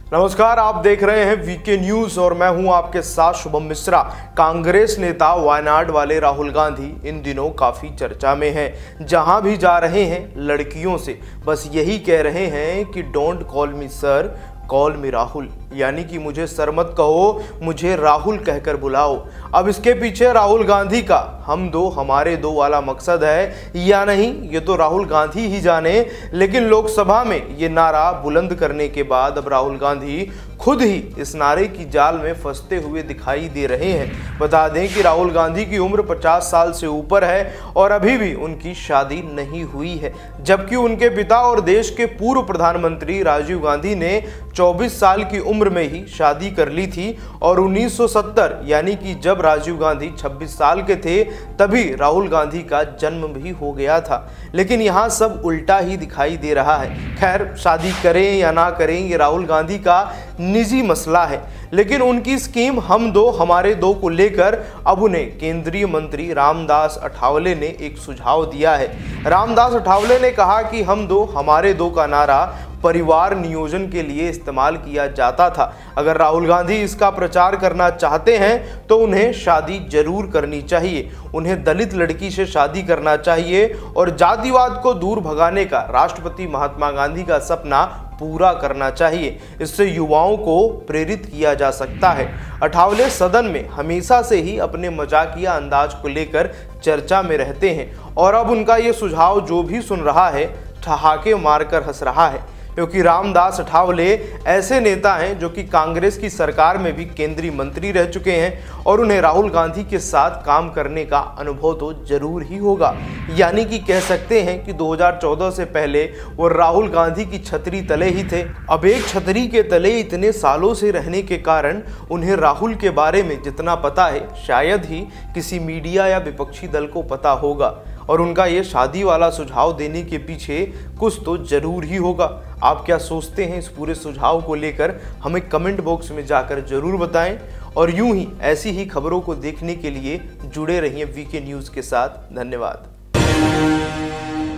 नमस्कार, आप देख रहे हैं वीके न्यूज और मैं हूं आपके साथ शुभम मिश्रा। कांग्रेस नेता वायनाड वाले राहुल गांधी इन दिनों काफी चर्चा में हैं। जहां भी जा रहे हैं लड़कियों से बस यही कह रहे हैं कि don't call me sir, call me Rahul, यानी कि मुझे सर मत कहो, मुझे राहुल कहकर बुलाओ। अब इसके पीछे राहुल गांधी का हम दो हमारे दो वाला मकसद है या नहीं, ये तो राहुल गांधी ही जाने। लेकिन लोकसभा में ये नारा बुलंद करने के बाद अब राहुल गांधी खुद ही इस नारे की जाल में फंसते हुए दिखाई दे रहे हैं। बता दें कि राहुल गांधी की उम्र 50 साल से ऊपर है और अभी भी उनकी शादी नहीं हुई है, जबकि उनके पिता और देश के पूर्व प्रधानमंत्री राजीव गांधी ने 24 साल की उम्र में ही शादी कर ली थी और 1970 यानी कि जब राजीव गांधी 26 साल के थे तभी राहुल गांधी का जन्म भी हो गया था। लेकिन यहाँ सब उल्टा ही दिखाई दे रहा है। खैर, शादी करें या ना करें ये राहुल गांधी का निजी मसला है, लेकिन उनकी स्कीम हम दो हमारे दो को लेकर अब उन्हें केंद्रीय मंत्री रामदास अठावले ने एक सुझाव दिया है। रामदास अठावले ने कहा कि हम दो हमारे दो का नारा परिवार नियोजन के लिए इस्तेमाल किया जाता था। अगर राहुल गांधी इसका प्रचार करना चाहते हैं तो उन्हें शादी जरूर करनी चाहिए, उन्हें दलित लड़की से शादी करना चाहिए और जातिवाद को दूर भगाने का राष्ट्रपति महात्मा गांधी का सपना पूरा करना चाहिए। इससे युवाओं को प्रेरित किया जा सकता है। अठावले सदन में हमेशा से ही अपने मजाकिया अंदाज को लेकर चर्चा में रहते हैं और अब उनका ये सुझाव जो भी सुन रहा है ठहाके मारकर हंस रहा है, क्योंकि रामदास अठावले ऐसे नेता हैं जो कि कांग्रेस की सरकार में भी केंद्रीय मंत्री रह चुके हैं और उन्हें राहुल गांधी के साथ काम करने का अनुभव तो जरूर ही होगा। यानी कि कह सकते हैं कि 2014 से पहले वो राहुल गांधी की छतरी तले ही थे। अब एक छतरी के तले इतने सालों से रहने के कारण उन्हें राहुल के बारे में जितना पता है शायद ही किसी मीडिया या विपक्षी दल को पता होगा और उनका ये शादी वाला सुझाव देने के पीछे कुछ तो जरूर ही होगा। आप क्या सोचते हैं इस पूरे सुझाव को लेकर, हमें कमेंट बॉक्स में जाकर जरूर बताएं और यूं ही ऐसी ही खबरों को देखने के लिए जुड़े रहिए वीके न्यूज़ के साथ। धन्यवाद।